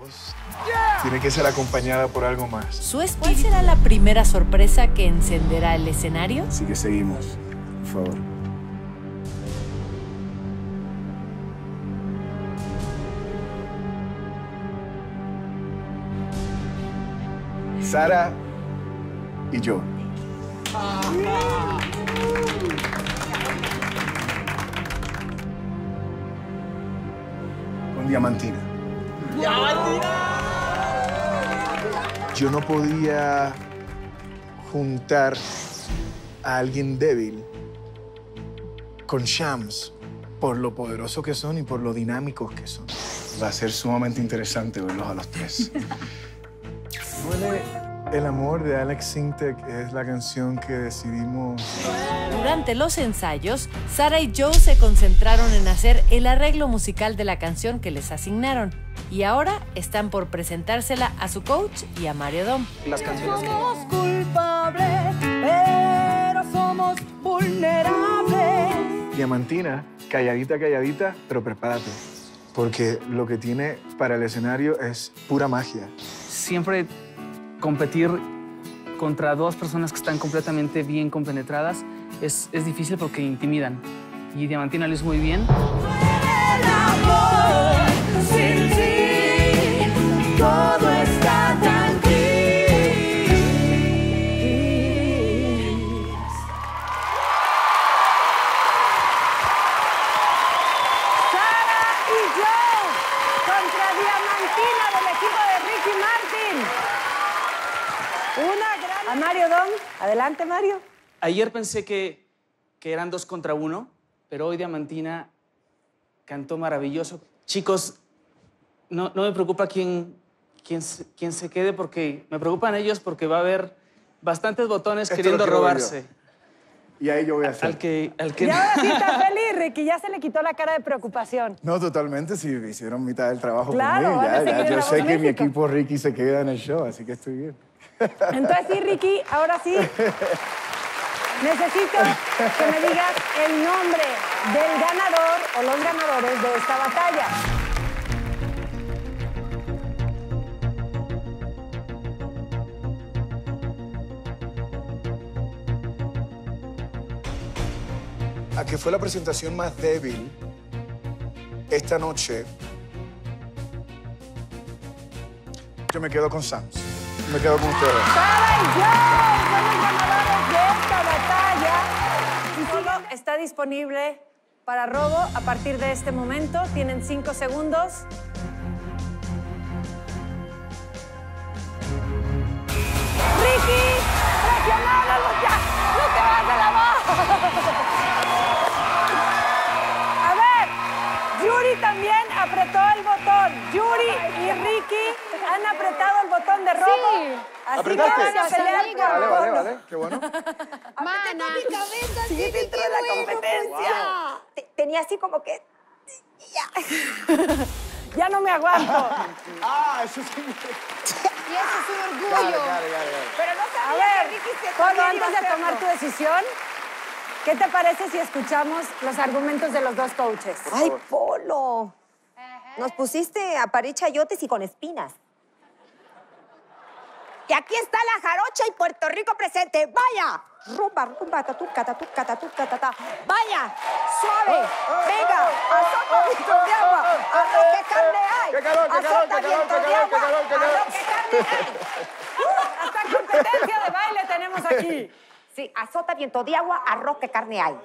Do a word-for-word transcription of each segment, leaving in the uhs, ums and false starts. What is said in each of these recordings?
voz tiene que ser acompañada por algo más. ¿Su ¿Cuál será la primera sorpresa que encenderá el escenario? Así que seguimos, por favor. Sara y yo. Con Diamantina. Yo no podía juntar a alguien débil con Shams por lo poderoso que son y por lo dinámicos que son. Va a ser sumamente interesante verlos a los tres. Huele el amor de Alex Sintek es la canción que decidimos. Durante los ensayos, Sara y Joe se concentraron en hacer el arreglo musical de la canción que les asignaron. Y ahora están por presentársela a su coach y a Mario Dom. Las canciones que... Somos culpables, pero somos vulnerables. Diamantina, calladita, calladita, pero prepárate. Porque lo que tiene para el escenario es pura magia. Siempre competir contra dos personas que están completamente bien compenetradas es, es difícil porque intimidan. Y Diamantina lo hizo muy bien. El amor sin ti, todo está tan gris. Sara y Joe contra Diamantina del equipo de Ricky Martin. Una gran... A Mario Dom. Adelante, Mario. Ayer pensé que, que eran dos contra uno, pero hoy Diamantina cantó maravilloso. Chicos, no, no me preocupa quién, quién, se- quién se quede, porque me preocupan ellos porque va a haber bastantes botones Esto queriendo lo quiero robarse. Y ahí yo voy a hacer. Al que, al que... Y ahora sí está feliz, Ricky. Ya se le quitó la cara de preocupación. No, totalmente, si hicieron mitad del trabajo Claro, conmigo. van a Ya, seguir ya, en yo La sé Voz que mi México. equipo Ricky se queda en el show, así que estoy bien. Entonces sí, Ricky, ahora sí. Necesito que me digas el nombre del ganador o los ganadores de esta batalla. A que fue la presentación más débil esta noche, yo me quedo con Sams. Me quedo con ustedes. Sara y Joe son los ganadores de esta batalla. Y solo está disponible para robo a partir de este momento. Tienen cinco segundos. ¡Ricky! ¡Presionalo ya! ¡No te vas de la voz! A ver, Yuri también apretó el botón. Yuri y Ricky han apretado el botón de robo. Sí. Así que ¿Apretaste? vamos a pelear Sí, por Vale, el vale, fondo. vale. Qué bueno. Mana. Sí, dentro de la competencia. Te- Tenía así como que... Ya no me aguanto. Ah, eso sí. Y eso es un orgullo. Claro, claro, claro, claro. Pero no A sabía ver, que Ricky se Polo, también iba antes a de tomar hacerlo. tu decisión, ¿qué te parece si escuchamos los argumentos de los dos coaches? Ay, Polo. Nos pusiste a parir chayotes y con espinas. Y aquí está la jarocha y Puerto Rico presente. ¡Vaya! Rumba, rumba, tatuca, tatuca, tatuca, tatá. ¡Vaya! ¡Suave! ¡Venga! ¡Azota vientos de agua! ¡A lo que carne hay! ¡Qué calor, qué calor, ¡Azota qué calor, vientos qué de calor, qué agua! calor, qué ¡A calor! lo que carne hay! Hasta competencia de baile tenemos aquí. Sí, azota viento de agua, arroz que carne hay.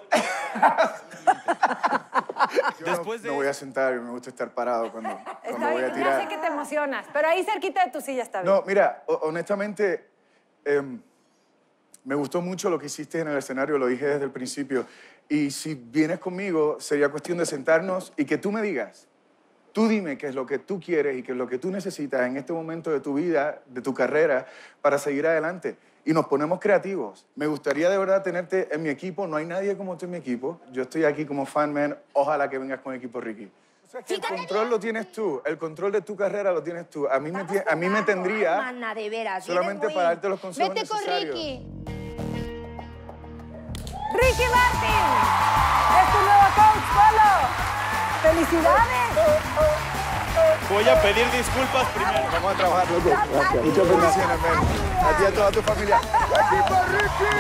Yo no, no voy a sentar, me gusta estar parado cuando, Está cuando voy a bien, ya sé tirar. que te emocionas, pero ahí cerquita de tu silla está bien. No, mira, ho- honestamente, em, me gustó mucho lo que hiciste en el escenario, lo dije desde el principio. Y si vienes conmigo, sería cuestión de sentarnos y que tú me digas, tú dime qué es lo que tú quieres y qué es lo que tú necesitas en este momento de tu vida, de tu carrera, para seguir adelante. Y nos ponemos creativos. Me gustaría de verdad tenerte en mi equipo. No hay nadie como tú en mi equipo. Yo estoy aquí como fan man. Ojalá que vengas con el equipo Ricky. O sea, que el control lo tienes tú. El control de tu carrera lo tienes tú. A mí me, tie- a mí me tendría Mana, de veras. solamente vienes muy- para darte los consejos Vete con necesarios. Ricky. ¡Ricky Martin! ¡Es tu nuevo coach, Polo! ¡Felicidades! Voy a pedir disculpas primero. Vamos a trabajar, loco. Gracias. Muchas bendiciones, men. A ti y a toda tu familia. ¡Equipo Ricky!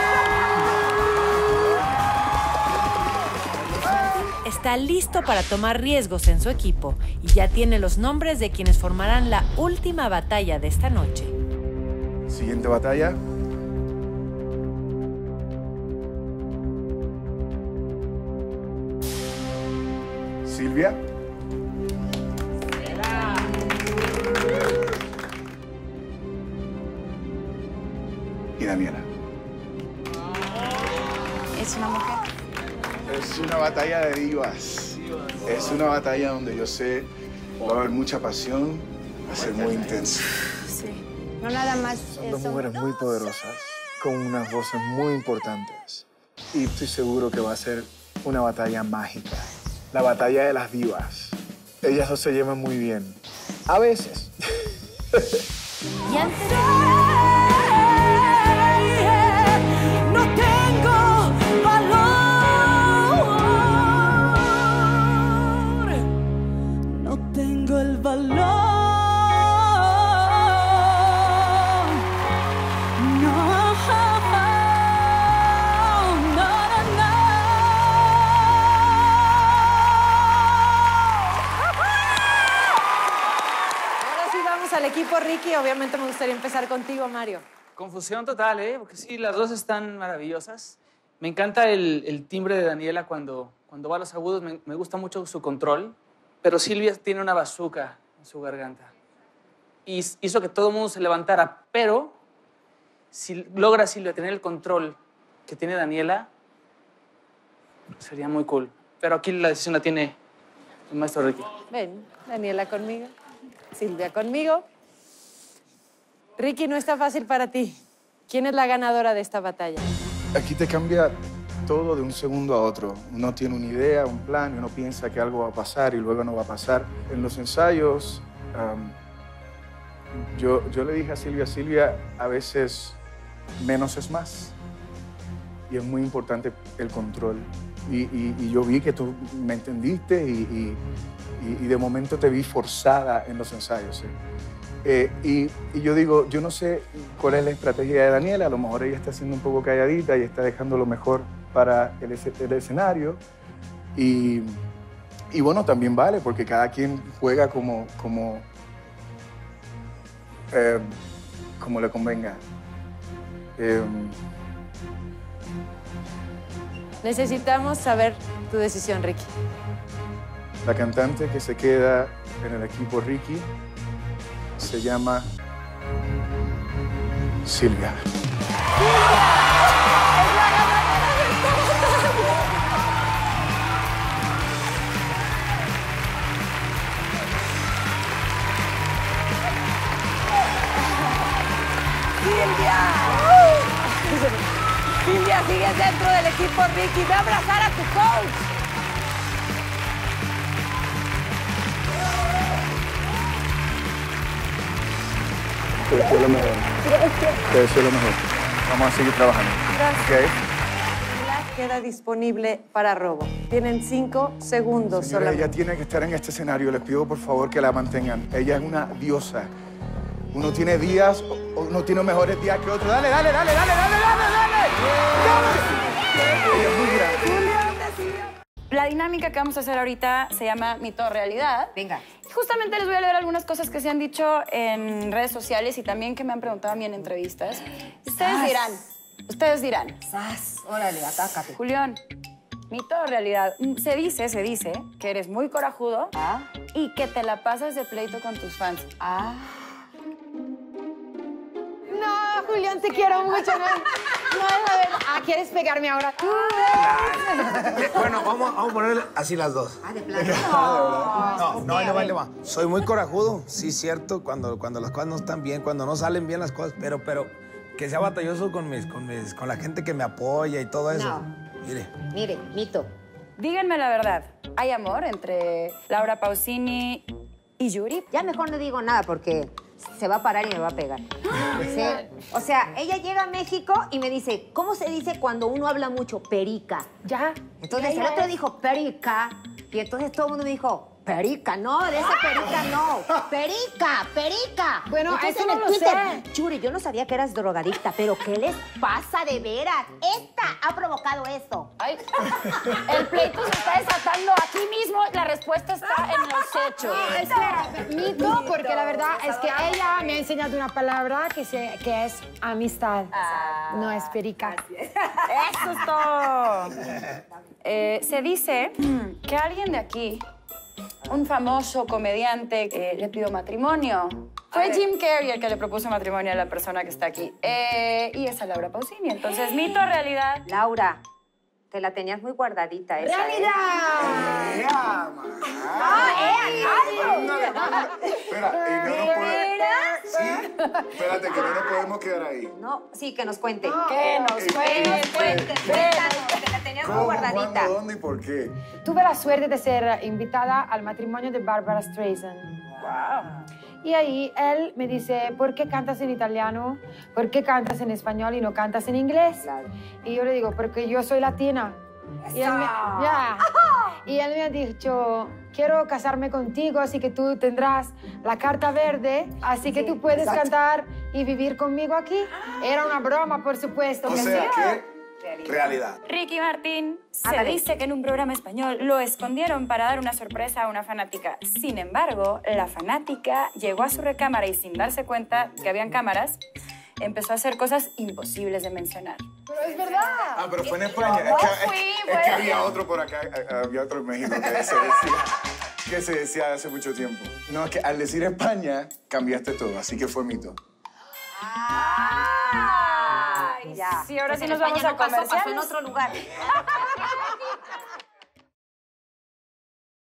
Está listo para tomar riesgos en su equipo y ya tiene los nombres de quienes formarán la última batalla de esta noche. Siguiente batalla. Silvia. Y Daniela. Es una mujer. Es una batalla de divas. Es una batalla donde yo sé va a haber mucha pasión, va a ser muy intensa. Sí. No nada más. Son dos eso. mujeres muy poderosas, con unas voces muy importantes. Y estoy seguro que va a ser una batalla mágica. La batalla de las divas. Ellas dos se llevan muy bien. A veces. Y antes... No tengo valor. No tengo el valor. No, no, no, no. Ahora sí vamos al equipo Ricky. Obviamente me gustaría empezar contigo, Mario. Confusión total, ¿eh? Porque sí, las dos están maravillosas. Me encanta el, el timbre de Daniela cuando, cuando va a los agudos. Me, me gusta mucho su control. Pero Silvia tiene una bazooka en su garganta. Y hizo que todo el mundo se levantara. Pero si logra Silvia tener el control que tiene Daniela, sería muy cool. Pero aquí la decisión la tiene el maestro Ricky. Ven, Daniela conmigo, Silvia conmigo. Ricky, no está fácil para ti. ¿Quién es la ganadora de esta batalla? Aquí te cambia todo de un segundo a otro. Uno tiene una idea, un plan, y uno piensa que algo va a pasar y luego no va a pasar. En los ensayos, um, yo, yo le dije a Silvia, Silvia, a veces menos es más. Y es muy importante el control. Y, y, y yo vi que tú me entendiste y, y, y, y de momento te vi forzada en los ensayos. ¿sí? Eh, y, y yo digo, yo no sé cuál es la estrategia de Daniela, a lo mejor ella está siendo un poco calladita y está dejando lo mejor para el, el escenario. Y, y bueno, también vale, porque cada quien juega como, como, eh, como le convenga. Eh, Necesitamos saber tu decisión, Ricky. la cantante que se queda en el equipo Ricky se llama Silvia. Silvia, sigues dentro del equipo Ricky. Ve a abrazar a tu coach. Te deseo lo mejor. Te deseo lo mejor. Vamos a seguir trabajando. Gracias. ¿Okay? La queda disponible para robo. Tienen cinco segundos Señora, solamente. ella tiene que estar en este escenario. Les pido por favor que la mantengan. Ella es una diosa. Uno tiene días, uno tiene mejores días que otros. Dale, dale, dale, dale, dale, dale, dale. Ella es muy grande. La dinámica que vamos a hacer ahorita se llama Mito o Realidad. Venga. Y justamente les voy a leer algunas cosas que se han dicho en redes sociales y también que me han preguntado a mí en entrevistas. Ustedes Sas. dirán, ustedes dirán. Sas, órale, atácate. Julián, mito o realidad. Se dice, se dice que eres muy corajudo Ah. y que te la pasas de pleito con tus fans. Ah. No, Julián, te quiero mucho. No, no, no, ah, ¿quieres pegarme ahora? Bueno, vamos, vamos a poner así las dos. Ah, de plano. No, no, ahí le va, ahí le va. Soy muy corajudo, sí, cierto, cuando, cuando las cosas no están bien, cuando no salen bien las cosas, pero, pero que sea batalloso con, mis, con, mis, con la gente que me apoya y todo eso. No. Mire. Mire, mito. Díganme la verdad. ¿Hay amor entre Laura Pausini y Yuri? Ya mejor no digo nada porque se va a parar y me va a pegar. Sí. O sea, ella llega a México y me dice, ¿cómo se dice cuando uno habla mucho? Perica. Ya. Entonces Ya, el ya otro es. dijo perica y entonces todo el mundo me dijo, Perica, no, de esa perica no. Perica, perica. Bueno, Entonces, eso en no el lo Twitter, sé. Churi, yo no sabía que eras drogadicta, pero ¿qué les pasa de veras? Esta ha provocado esto. Ay, el pleito se está desatando aquí mismo. La respuesta está en los hechos. No, espera, mito, porque la verdad es que ella me ha enseñado una palabra que, se, que es amistad, no es perica. Eso es todo. Eh, se dice que alguien de aquí, un famoso comediante que le pidió matrimonio, fue Jim Carrey el que le propuso matrimonio a la persona que está aquí. Eh, y esa Laura Pausini. Entonces, mito o realidad. Laura, te la tenías muy guardadita esa. ¡Realidad! ¿eh? ¡Ea, ¡Ah, eh, Espera, y no nos podemos... Sí, espérate, que no nos podemos quedar ahí. No, sí, que nos cuente. Que nos cuente. Cuente, cuéntanos, te la tenías muy ¿Cómo, guardadita. cuándo, dónde y por qué? Tuve la suerte de ser invitada al matrimonio de Barbara Streisand. Wow. Y ahí él me dice, ¿por qué cantas en italiano? ¿Por qué cantas en español y no cantas en inglés? Claro. Y yo le digo, porque yo soy latina. Y él, me, ya. Y él me ha dicho, quiero casarme contigo, así que tú tendrás la carta verde, así que Sí, tú puedes exacto. cantar y vivir conmigo aquí. Era una broma, por supuesto. O que sea, sí. que... Realidad. Ricky Martín, se Ándale. dice que en un programa español lo escondieron para dar una sorpresa a una fanática. Sin embargo, la fanática llegó a su recámara y sin darse cuenta que habían cámaras, empezó a hacer cosas imposibles de mencionar. Pero es verdad. Ah, pero fue en España. No es que, fui, es, pues. es que había otro por acá, eh, había otro en México que se decía, que se decía hace mucho tiempo. No, es que al decir España, cambiaste todo, así que fue mito. Ay, ya. Sí, ahora sí Pues en nos vamos España a no pasó, pasó en comerciales. otro lugar.